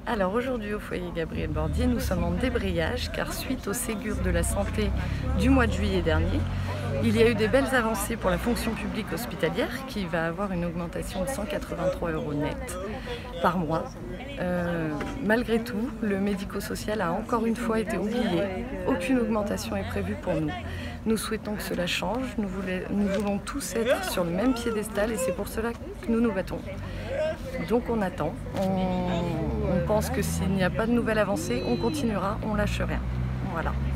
Alors aujourd'hui au foyer Gabriel Bordier, nous sommes en débrayage car suite au Ségur de la santé du mois de juillet dernier, il y a eu des belles avancées pour la fonction publique hospitalière qui va avoir une augmentation de 183 € net par mois. Malgré tout, le médico-social a encore une fois été oublié. Aucune augmentation est prévue pour nous. Nous souhaitons que cela change, nous voulons tous être sur le même piédestal et c'est pour cela que nous nous battons. Donc on attend, on pense que s'il n'y a pas de nouvelle avancée, on continuera, on lâche rien. Voilà.